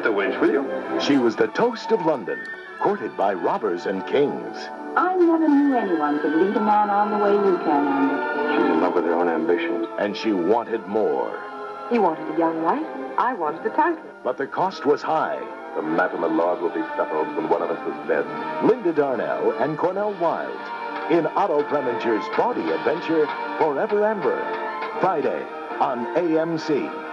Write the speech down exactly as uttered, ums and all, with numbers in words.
the wench, will you? She was the toast of London, courted by robbers and kings. I never knew anyone could lead a man on the way you can, Andy. She's in love with her own ambitions. And she wanted more. He wanted a young wife. I wanted a title. But the cost was high. The matter, my lord, will be settled when one of us is dead. Linda Darnell and Cornell Wilde in Otto Preminger's bawdy adventure, Forever Amber. Friday on A M C.